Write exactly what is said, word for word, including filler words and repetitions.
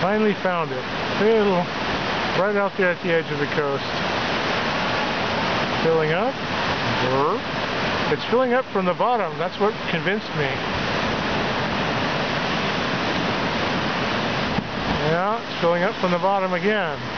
Finally found it. Little, right out there at the edge of the coast. Filling up. It's filling up from the bottom. That's what convinced me. Yeah, it's filling up from the bottom again.